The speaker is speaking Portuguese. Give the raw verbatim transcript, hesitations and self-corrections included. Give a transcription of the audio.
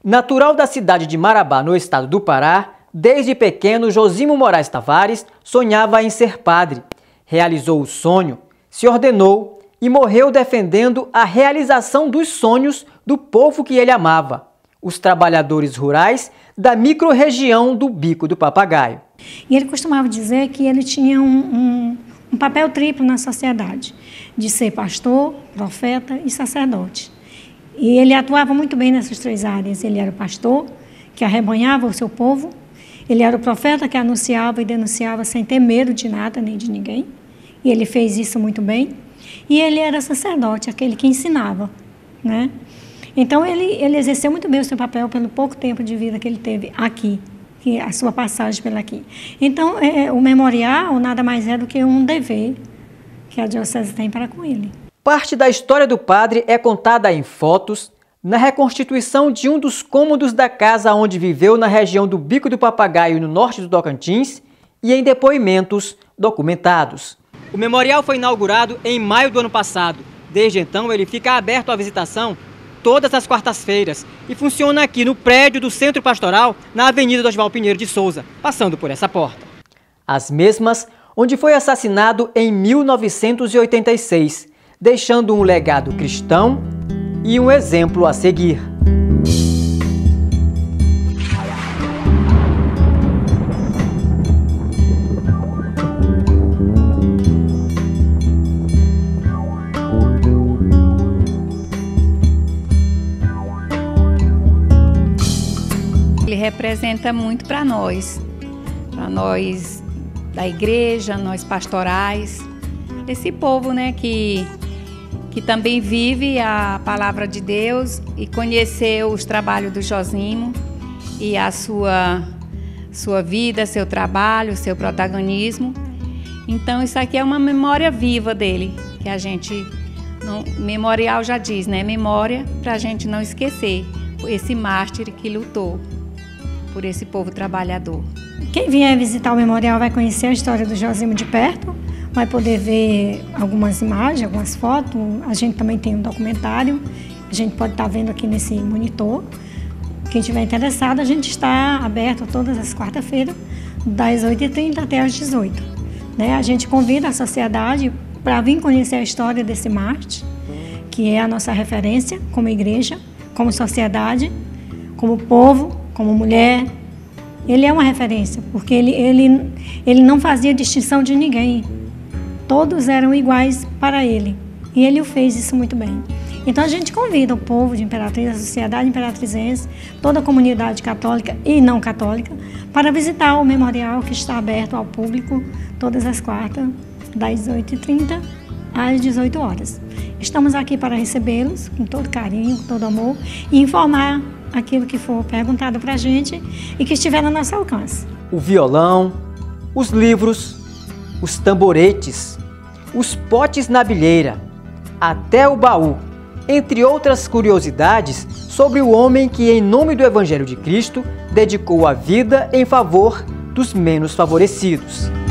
Natural da cidade de Marabá, no estado do Pará, desde pequeno Josimo Moraes Tavares sonhava em ser padre. Realizou o sonho, se ordenou e morreu defendendo a realização dos sonhos do povo que ele amava, os trabalhadores rurais da microrregião do Bico do Papagaio. E ele costumava dizer que ele tinha um, um, um papel triplo na sociedade, de ser pastor, profeta e sacerdote. E ele atuava muito bem nessas três áreas. Ele era o pastor, que arrebanhava o seu povo. Ele era o profeta, que anunciava e denunciava sem ter medo de nada nem de ninguém. E ele fez isso muito bem. E ele era sacerdote, aquele que ensinava, né? Então, ele, ele exerceu muito bem o seu papel pelo pouco tempo de vida que ele teve aqui, que a sua passagem pela aqui. Então, é, o memorial nada mais é do que um dever que a diocese tem para com ele. Parte da história do padre é contada em fotos, na reconstituição de um dos cômodos da casa onde viveu na região do Bico do Papagaio, no norte do Tocantins, e em depoimentos documentados. O memorial foi inaugurado em maio do ano passado. Desde então, ele fica aberto à visitação todas as quartas-feiras e funciona aqui no prédio do Centro Pastoral, na Avenida do Oswaldo Pinheiro de Souza, passando por essa porta. As mesmas onde foi assassinado em mil novecentos e oitenta e seis, deixando um legado cristão e um exemplo a seguir. Ele representa muito para nós, para nós da igreja, nós pastorais, esse povo, né, que que também vive a palavra de Deus e conheceu os trabalhos do Josimo e a sua, sua vida, seu trabalho, seu protagonismo. Então, isso aqui é uma memória viva dele, que a gente, no memorial já diz, né? Memória para a gente não esquecer esse mártir que lutou por esse povo trabalhador. Quem vier visitar o memorial vai conhecer a história do Josimo de perto, vai poder ver algumas imagens, algumas fotos. A gente também tem um documentário, a gente pode estar vendo aqui nesse monitor. Quem estiver interessado, a gente está aberto todas as quartas-feiras, das oito e trinta até às dezoito. Né? A gente convida a sociedade para vir conhecer a história desse mártir, que é a nossa referência como igreja, como sociedade, como povo, como mulher. Ele é uma referência, porque ele, ele, ele não fazia distinção de ninguém. Todos eram iguais para ele, e ele o fez isso muito bem. Então a gente convida o povo de Imperatriz, a sociedade imperatrizense, toda a comunidade católica e não católica, para visitar o memorial que está aberto ao público todas as quartas, das oito e trinta às dezoito horas. Estamos aqui para recebê-los com todo carinho, com todo amor e informar aquilo que for perguntado para a gente e que estiver no nosso alcance. O violão, os livros, os tamboretes, os potes na bilheira, até o baú, entre outras curiosidades sobre o homem que, em nome do Evangelho de Cristo, dedicou a vida em favor dos menos favorecidos.